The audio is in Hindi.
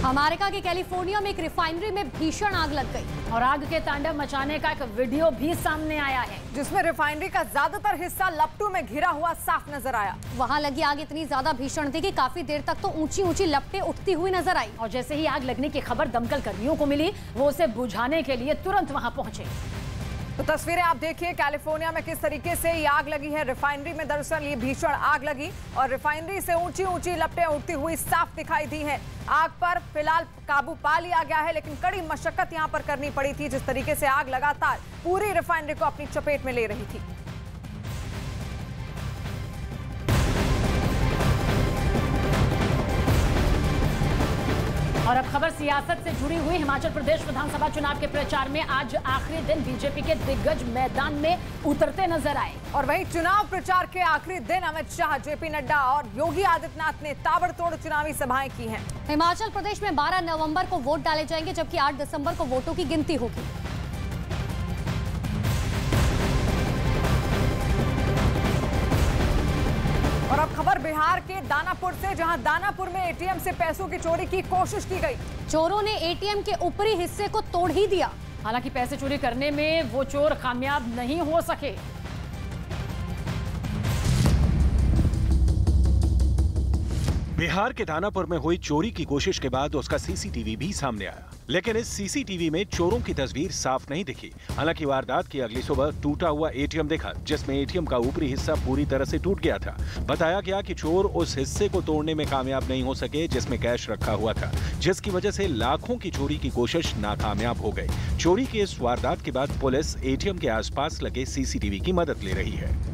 अमेरिका के कैलिफोर्निया में एक रिफाइनरी में भीषण आग लग गई और आग के तांडव मचाने का एक वीडियो भी सामने आया है, जिसमें रिफाइनरी का ज्यादातर हिस्सा लपटों में घिरा हुआ साफ नजर आया। वहां लगी आग इतनी ज्यादा भीषण थी कि काफी देर तक तो ऊंची ऊंची लपटें उठती हुई नजर आई। और जैसे ही आग लगने की खबर दमकल कर्मियों को मिली, वो उसे बुझाने के लिए तुरंत वहां पहुंचे। तो तस्वीरें आप देखिए कैलिफोर्निया में किस तरीके से ये आग लगी है। रिफाइनरी में दरअसल ये भीषण आग लगी और रिफाइनरी से ऊंची ऊंची लपटें उठती हुई साफ दिखाई दी हैं। आग पर फिलहाल काबू पा लिया गया है, लेकिन कड़ी मशक्कत यहां पर करनी पड़ी थी, जिस तरीके से आग लगातार पूरी रिफाइनरी को अपनी चपेट में ले रही थी। और अब खबर सियासत से जुड़ी हुई। हिमाचल प्रदेश विधानसभा चुनाव के प्रचार में आज आखिरी दिन बीजेपी के दिग्गज मैदान में उतरते नजर आए। और वहीं चुनाव प्रचार के आखिरी दिन अमित शाह, जेपी नड्डा और योगी आदित्यनाथ ने ताबड़तोड़ चुनावी सभाएं की हैं। हिमाचल प्रदेश में 12 नवंबर को वोट डाले जाएंगे, जबकि 8 दिसंबर को वोटों की गिनती होगी। और अब खबर बिहार के दानापुर से, जहां दानापुर में एटीएम से पैसों की चोरी की कोशिश की गई। चोरों ने एटीएम के ऊपरी हिस्से को तोड़ ही दिया। हालांकि पैसे चोरी करने में वो चोर कामयाब नहीं हो सके। बिहार के दानापुर में हुई चोरी की कोशिश के बाद उसका सीसीटीवी भी सामने आया, लेकिन इस सीसीटीवी में चोरों की तस्वीर साफ नहीं दिखी। हालांकि वारदात की अगली सुबह टूटा हुआ एटीएम देखा, जिसमें एटीएम का ऊपरी हिस्सा पूरी तरह से टूट गया था। बताया गया कि चोर उस हिस्से को तोड़ने में कामयाब नहीं हो सके जिसमें कैश रखा हुआ था, जिसकी वजह से लाखों की चोरी की कोशिश नाकामयाब हो गई। चोरी की इस वारदात के बाद पुलिस एटीएम के आसपास लगे सीसीटीवी की मदद ले रही है।